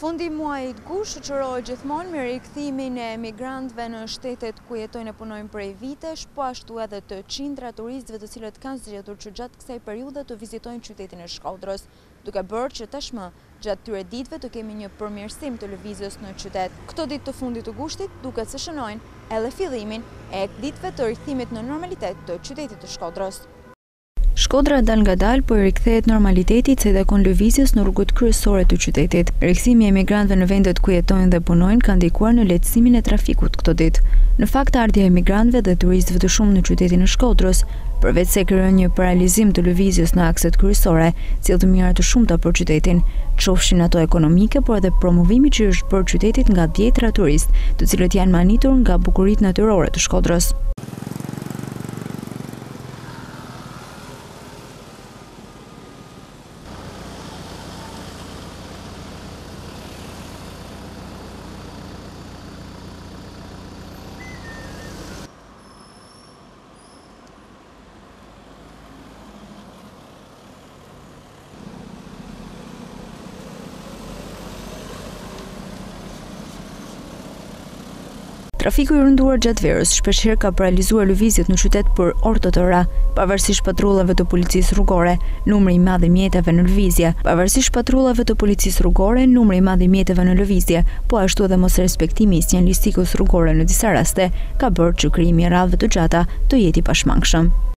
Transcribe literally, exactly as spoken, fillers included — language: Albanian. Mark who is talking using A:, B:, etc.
A: Fundi muajit gusht shoqërohet gjithmonë me rikthimin e emigrantëve në shtetet ku jetojnë e punojnë prej vitesh, po ashtu edhe të qindra turistëve të cilët kanë zgjedhur që gjatë kësaj periudhe të vizitojnë qytetin e Shkodrës, duke bërë që tashmë gjatë këtyre ditëve të kemi një përmirësim të lëvizjes në qytet. Këto ditë të fundit të gushtit duket se shënojnë edhe fillimin e ditëve të rikthimit në normalitet të qytetit të Shkodrës.
B: Shkodra dal nga dal, po i rikthehet normalitetit se takon lëvizjes në rrugët kryesore të qytetit. Rikthimi i emigrantëve në vendet ku jetojnë dhe punojnë ka ndikuar në lehtësimin e trafikut këto ditë. Në fakt, ardhja e emigrantëve dhe turistëve të shumë në qytetin e Shkodrës, përveç se krijon një paralizim të lëvizjes në akset kryesore, sjell të mira të shumta për qytetin, qofshin ato ekonomike, por edhe promovimi që është bërë qytetit nga dhjetra turistë, të cilët janë manitur nga bukuritë natyrore të Shkodrës. Trafiku i rënduar gjatë verës shpeshherë ka paralizuar lëvizjet në qytet për orë të tëra, pavarësisht patrullave të policisë rrugore, numri i madh i mjeteve në lëvizje, pavarësisht patrullave të policisë rrugore, numri i madh i mjeteve në lëvizje, po ashtu edhe mosrespektimi i sinjalistikës rrugore në disa raste ka bërë që krijimi i radhëve të gjata të jetë i pashmangshëm.